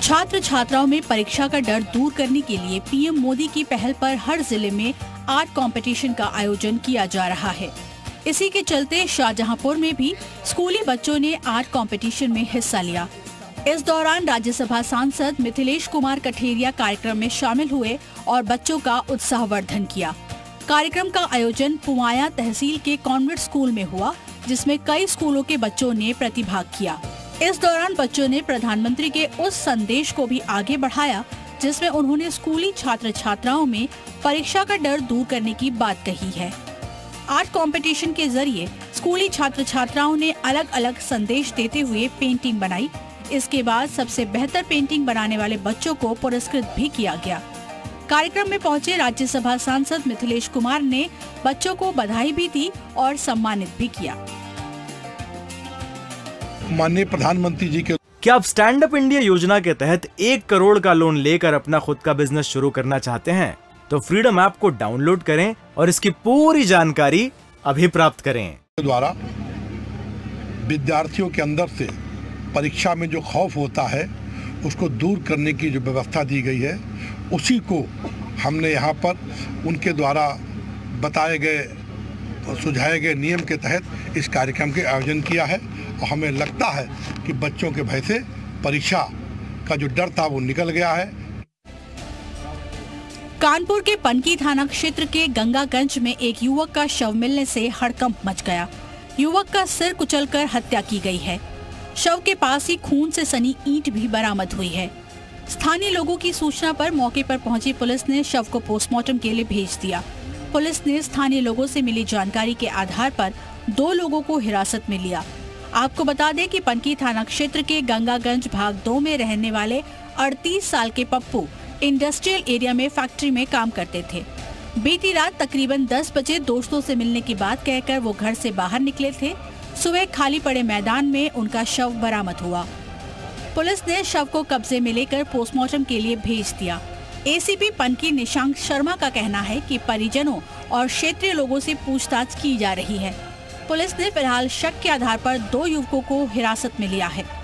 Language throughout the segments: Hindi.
छात्र छात्राओं में परीक्षा का डर दूर करने के लिए पीएम मोदी की पहल पर हर जिले में आर्ट कंपटीशन का आयोजन किया जा रहा है। इसी के चलते शाहजहांपुर में भी स्कूली बच्चों ने आर्ट कंपटीशन में हिस्सा लिया। इस दौरान राज्यसभा सांसद मिथिलेश कुमार कठेरिया कार्यक्रम में शामिल हुए और बच्चों का उत्साहवर्धन किया। कार्यक्रम का आयोजन पुवाया तहसील के कॉन्वेंट स्कूल में हुआ, जिसमें कई स्कूलों के बच्चों ने प्रतिभाग किया। इस दौरान बच्चों ने प्रधानमंत्री के उस संदेश को भी आगे बढ़ाया जिसमें उन्होंने स्कूली छात्र छात्राओं में परीक्षा का डर दूर करने की बात कही है। आर्ट कंपटीशन के जरिए स्कूली छात्र छात्राओं ने अलग अलग संदेश देते हुए पेंटिंग बनाई। इसके बाद सबसे बेहतर पेंटिंग बनाने वाले बच्चों को पुरस्कृत भी किया गया। कार्यक्रम में पहुंचे राज्यसभा सांसद मिथिलेश कुमार ने बच्चों को बधाई भी दी और सम्मानित भी किया। माननीय प्रधानमंत्री जी के क्या आप स्टैंड अप इंडिया योजना के तहत 1 करोड़ का लोन लेकर अपना खुद का बिजनेस शुरू करना चाहते हैं? तो फ्रीडम ऐप को डाउनलोड करें और इसकी पूरी जानकारी अभी प्राप्त करें। द्वारा विद्यार्थियों के अंदर से परीक्षा में जो खौफ होता है उसको दूर करने की जो व्यवस्था दी गई है, उसी को हमने यहाँ पर उनके द्वारा बताए गए सुझाए गए नियम के तहत इस कार्यक्रम के आयोजन किया है। और हमें लगता है कि बच्चों के भय से परीक्षा का जो डर था वो निकल गया है। कानपुर के पनकी थाना क्षेत्र के गंगागंज में एक युवक का शव मिलने से हड़कंप मच गया। युवक का सिर कुचलकर हत्या की गई है। शव के पास ही खून से सनी ईंट भी बरामद हुई है। स्थानीय लोगों की सूचना पर मौके पर पहुंची पुलिस ने शव को पोस्टमार्टम के लिए भेज दिया। पुलिस ने स्थानीय लोगों से मिली जानकारी के आधार पर 2 लोगों को हिरासत में लिया। आपको बता दें कि पनकी थाना क्षेत्र के गंगागंज भाग 2 में रहने वाले 38 साल के पप्पू इंडस्ट्रियल एरिया में फैक्ट्री में काम करते थे। बीती रात तकरीबन 10 बजे दोस्तों से मिलने की बात कहकर वो घर से बाहर निकले थे। सुबह खाली पड़े मैदान में उनका शव बरामद हुआ। पुलिस ने शव को कब्जे में लेकर पोस्टमार्टम के लिए भेज दिया। एसीपी पनकी निशांक शर्मा का कहना है कि परिजनों और क्षेत्रीय लोगों से पूछताछ की जा रही है। पुलिस ने फिलहाल शक के आधार पर 2 युवकों को हिरासत में लिया है।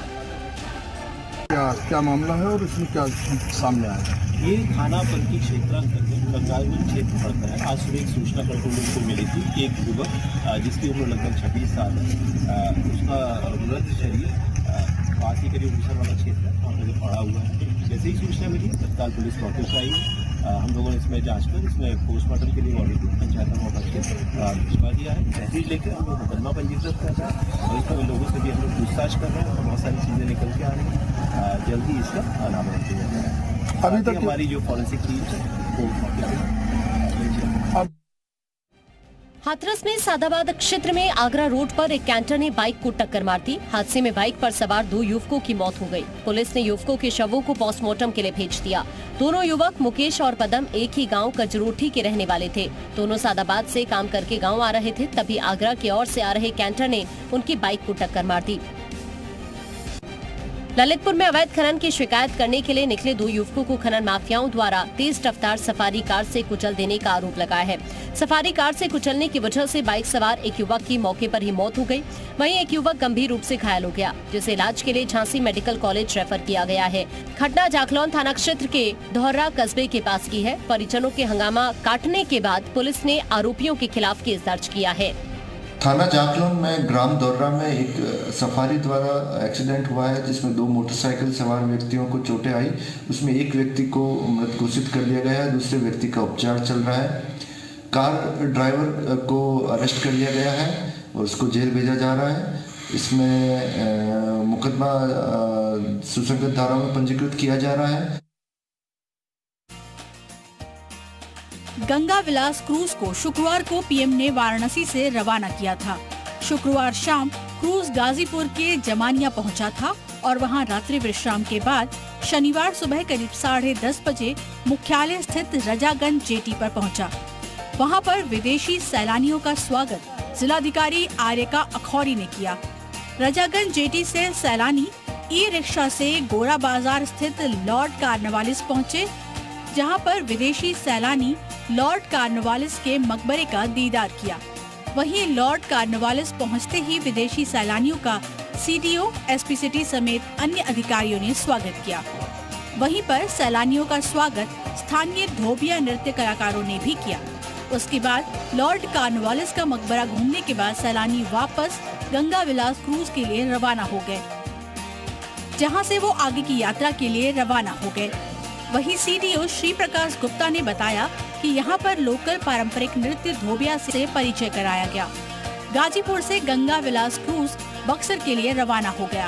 क्या मामला है और इसमें क्या सामने आया है? ये थाना पनकी क्षेत्र गंगागंज क्षेत्र पड़ता है। आज सुबह एक सूचना कंट्रोल रूम को मिली थी। एक युवक जिसकी उम्र लगभग 26 साल है, उसका मृत शरीर पास ही करीब उड़ीसा वाला क्षेत्र है वहाँ पर पड़ा हुआ है। जैसे ही सूचना मिली तत्काल पुलिस मौके पर आई। हम लोगों ने इसमें जांच कर इसमें पोस्टमार्टम के लिए ऑलरेडी पंचायत मौका भिजवा दिया है। तहरीर लेकर हम लोग मुकदमा पंजीकृत कर रहे हैं और इसमें लोगों से भी हम लोग पूछताछ कर रहे हैं और बहुत सारी चीज़ें निकल के आ रही हैं। जल्दी इसका अनावरण किया जाएगा। अभी तक हमारी जो फॉरेंसिक टीम है वो हाथरस में सादाबाद क्षेत्र में आगरा रोड पर एक कैंटर ने बाइक को टक्कर मार दी। हादसे में बाइक पर सवार 2 युवकों की मौत हो गई। पुलिस ने युवकों के शवों को पोस्टमार्टम के लिए भेज दिया। दोनों युवक मुकेश और पदम एक ही गांव कजरोठी के रहने वाले थे। दोनों सादाबाद से काम करके गांव आ रहे थे, तभी आगरा की ओर से आ रहे कैंटर ने उनकी बाइक को टक्कर मार दी। ललितपुर में अवैध खनन की शिकायत करने के लिए निकले 2 युवकों को खनन माफियाओं द्वारा तेज रफ्तार सफारी कार से कुचल देने का आरोप लगाया है। सफारी कार से कुचलने की वजह से बाइक सवार एक युवक की मौके पर ही मौत हो गई। वहीं एक युवक गंभीर रूप से घायल हो गया, जिसे इलाज के लिए झांसी मेडिकल कॉलेज रेफर किया गया है। घटना जाखलौन थाना क्षेत्र के धौर्रा कस्बे के पास की है। परिजनों के हंगामा काटने के बाद पुलिस ने आरोपियों के खिलाफ केस दर्ज किया है। थाना जाखलौन में ग्राम दौर्रा में एक सफारी द्वारा एक्सीडेंट हुआ है, जिसमें 2 मोटरसाइकिल सवार व्यक्तियों को चोटें आई। उसमें एक व्यक्ति को मृत घोषित कर दिया गया है, दूसरे व्यक्ति का उपचार चल रहा है। कार ड्राइवर को अरेस्ट कर लिया गया है और उसको जेल भेजा जा रहा है। इसमें मुकदमा सुसंगत धाराओं में पंजीकृत किया जा रहा है। गंगा विलास क्रूज को शुक्रवार को पीएम ने वाराणसी से रवाना किया था। शुक्रवार शाम क्रूज गाजीपुर के जमानिया पहुंचा था और वहां रात्रि विश्राम के बाद शनिवार सुबह करीब 10:30 बजे मुख्यालय स्थित रजागंज जेटी पर पहुंचा। वहां पर विदेशी सैलानियों का स्वागत जिलाधिकारी आर्यका अखौरी ने किया। रजागंज जेटी से सैलानी ई रिक्शा से गोरा बाजार स्थित लॉर्ड कार्नवालिस पहुंचे, जहां पर विदेशी सैलानी लॉर्ड कार्नवालिस के मकबरे का दीदार किया। वहीं लॉर्ड कार्नवालिस पहुंचते ही विदेशी सैलानियों का सीडीओ, एसपी सिटी समेत अन्य अधिकारियों ने स्वागत किया। वहीं पर सैलानियों का स्वागत स्थानीय धोबिया नृत्य कलाकारों ने भी किया। उसके बाद लॉर्ड कॉर्नवालिस का मकबरा घूमने के बाद सैलानी वापस गंगा विलास क्रूज के लिए रवाना हो गए, जहां से वो आगे की यात्रा के लिए रवाना हो गए। वहीं सीडीओ श्री प्रकाश गुप्ता ने बताया कि यहां पर लोकल पारंपरिक नृत्य धोबिया से परिचय कराया गया। गाजीपुर से गंगा विलास क्रूज बक्सर के लिए रवाना हो गया।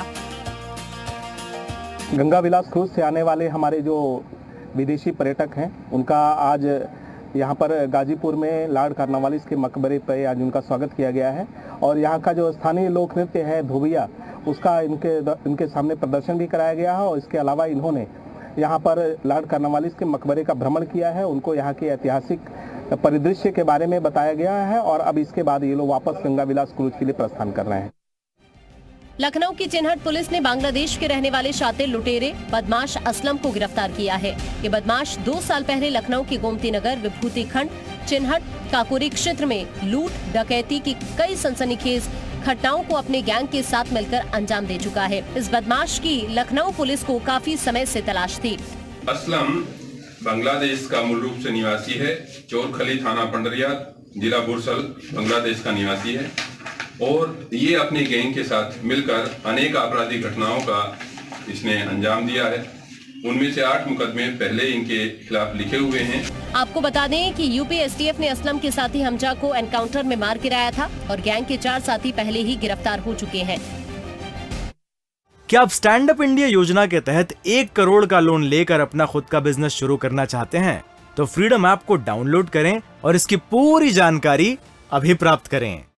गंगा विलास क्रूज से आने वाले हमारे जो विदेशी पर्यटक हैं, उनका आज यहाँ पर गाजीपुर में लॉर्ड कॉर्नवालिस के मकबरे पर आज उनका स्वागत किया गया है और यहाँ का जो स्थानीय लोक नृत्य है धोबिया, उसका इनके सामने प्रदर्शन भी कराया गया है। और इसके अलावा इन्होंने यहाँ पर लॉर्ड कॉर्नवालिस के मकबरे का भ्रमण किया है, उनको यहाँ के ऐतिहासिक परिदृश्य के बारे में बताया गया है और अब इसके बाद ये लोग वापस गंगा विलास क्रूज के लिए प्रस्थान कर रहे हैं। लखनऊ की चिन्हट पुलिस ने बांग्लादेश के रहने वाले शातिर लुटेरे बदमाश असलम को गिरफ्तार किया है। ये बदमाश 2 साल पहले लखनऊ के गोमती नगर, विभूति खंड, चिन्हट, काकोरी क्षेत्र में लूट, डकैती की कई सनसनीखेज घटनाओं को अपने गैंग के साथ मिलकर अंजाम दे चुका है। इस बदमाश की लखनऊ पुलिस को काफी समय से तलाश थी। असलम बांग्लादेश का मूल रूप से निवासी है। चोरखली थाना पंडरिया, जिला बुरसल, बांग्लादेश का निवासी है और ये अपने गैंग के साथ मिलकर अनेक आपराधिक घटनाओं का इसने अंजाम दिया है। उनमें से 8 मुकदमे पहले इनके खिलाफ लिखे हुए हैं। आपको बता दें कि यूपी एसटीएफ ने असलम के साथी हमजा को एनकाउंटर में मार गिराया था और गैंग के 4 साथी पहले ही गिरफ्तार हो चुके हैं। क्या आप स्टैंड अप इंडिया योजना के तहत 1 करोड़ का लोन लेकर अपना खुद का बिजनेस शुरू करना चाहते हैं? तो फ्रीडम ऐप को डाउनलोड करें और इसकी पूरी जानकारी अभी प्राप्त करें।